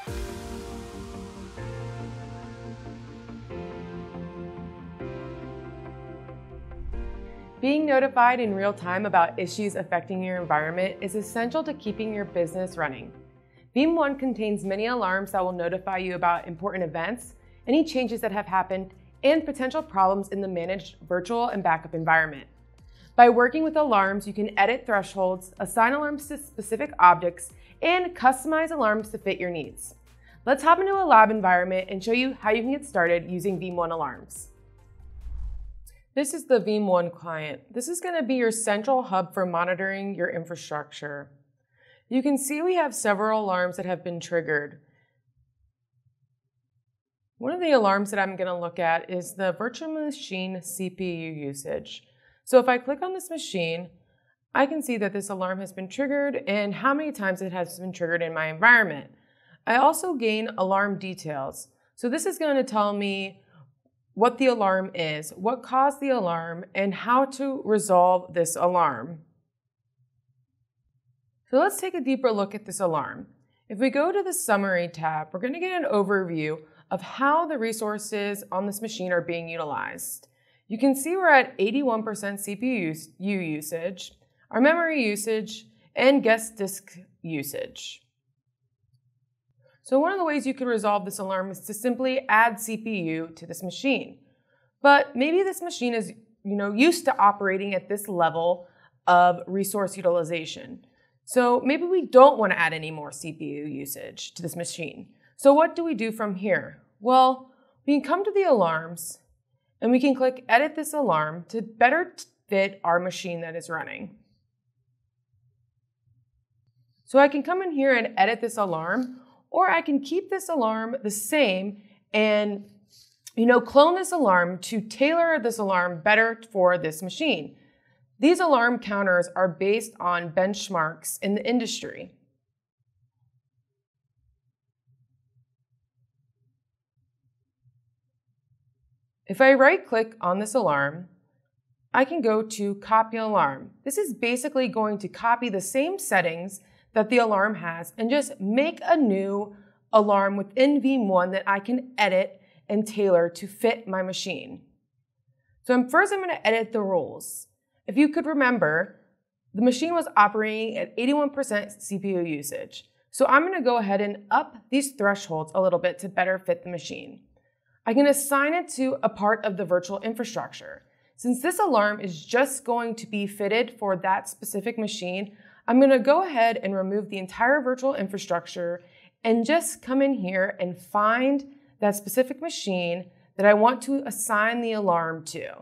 Being notified in real time about issues affecting your environment is essential to keeping your business running. Veeam ONE contains many alarms that will notify you about important events, any changes that have happened, and potential problems in the managed virtual and backup environment. By working with alarms, you can edit thresholds, assign alarms to specific objects, and customize alarms to fit your needs. Let's hop into a lab environment and show you how you can get started using Veeam ONE alarms. This is the Veeam ONE client. This is going to be your central hub for monitoring your infrastructure. You can see we have several alarms that have been triggered. One of the alarms that I'm going to look at is the virtual machine CPU usage. So if I click on this machine, I can see that this alarm has been triggered and how many times it has been triggered in my environment. I also gain alarm details. So this is going to tell me what the alarm is, what caused the alarm, and how to resolve this alarm. So let's take a deeper look at this alarm. If we go to the Summary tab, we're going to get an overview of how the resources on this machine are being utilized. You can see we're at 81% CPU usage, our memory usage, and guest disk usage. So one of the ways you could resolve this alarm is to simply add CPU to this machine. But maybe this machine is used to operating at this level of resource utilization. So maybe we don't want to add any more CPU usage to this machine. So what do we do from here? Well, we can come to the alarms and we can click Edit this alarm to better fit our machine that is running. So I can come in here and edit this alarm, or I can keep this alarm the same and clone this alarm to tailor this alarm better for this machine. These alarm counters are based on benchmarks in the industry. If I right-click on this alarm, I can go to Copy Alarm. This is basically going to copy the same settings that the alarm has and just make a new alarm within Veeam ONE that I can edit and tailor to fit my machine. So first I'm going to edit the rules. If you could remember, the machine was operating at 81% CPU usage. So I'm going to go ahead and up these thresholds a little bit to better fit the machine. I can assign it to a part of the virtual infrastructure. Since this alarm is just going to be fitted for that specific machine, I'm going to go ahead and remove the entire virtual infrastructure and just come in here and find that specific machine that I want to assign the alarm to.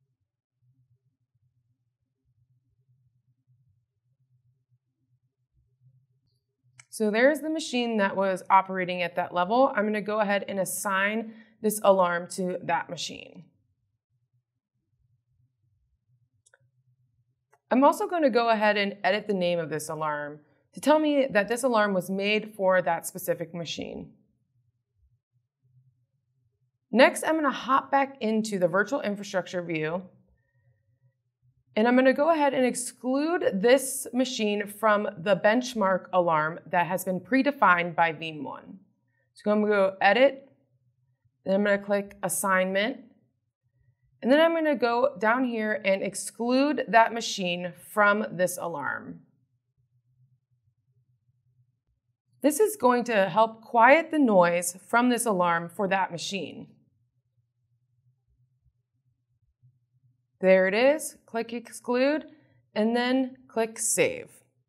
So there's the machine that was operating at that level. I'm going to go ahead and assign this alarm to that machine. I'm also going to go ahead and edit the name of this alarm to tell me that this alarm was made for that specific machine. Next, I'm going to hop back into the virtual infrastructure view, and I'm going to go ahead and exclude this machine from the benchmark alarm that has been predefined by Veeam ONE. So I'm going to go Edit, then I'm going to click Assignment, and then I'm going to go down here and exclude that machine from this alarm. This is going to help quiet the noise from this alarm for that machine. There it is. Click Exclude, and then click Save.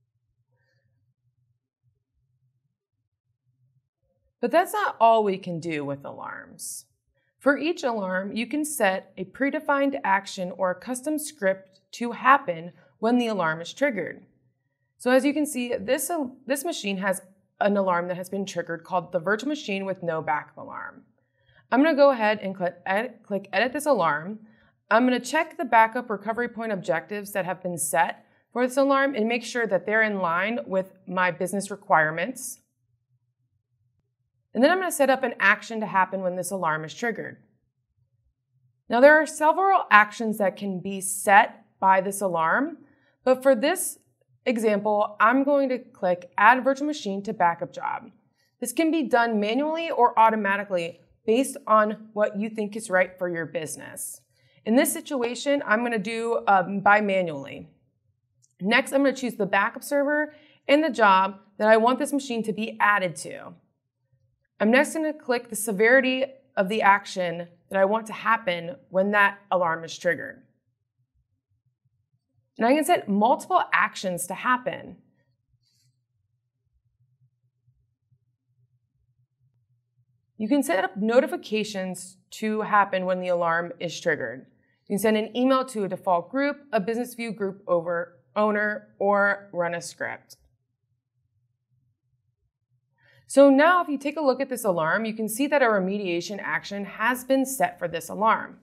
But that's not all we can do with alarms. For each alarm, you can set a predefined action or a custom script to happen when the alarm is triggered. So as you can see, this machine has an alarm that has been triggered called the virtual machine with no backup alarm. I'm going to go ahead and click Edit this alarm. I'm going to check the backup recovery point objectives that have been set for this alarm and make sure that they're in line with my business requirements. And then I'm going to set up an action to happen when this alarm is triggered. Now there are several actions that can be set by this alarm, but for this example, I'm going to click Add Virtual Machine to Backup Job. This can be done manually or automatically based on what you think is right for your business. In this situation, I'm going to do by manually. Next, I'm going to choose the backup server and the job that I want this machine to be added to. I'm next going to click the severity of the action that I want to happen when that alarm is triggered. And I can set multiple actions to happen. You can set up notifications to happen when the alarm is triggered. You can send an email to a default group, a business view group owner, or run a script. So now if you take a look at this alarm, you can see that a remediation action has been set for this alarm.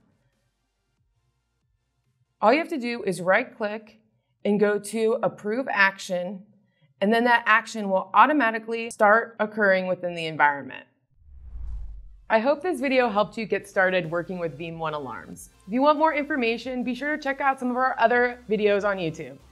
All you have to do is right-click and go to Approve Action, and then that action will automatically start occurring within the environment. I hope this video helped you get started working with Veeam ONE alarms. If you want more information, be sure to check out some of our other videos on YouTube.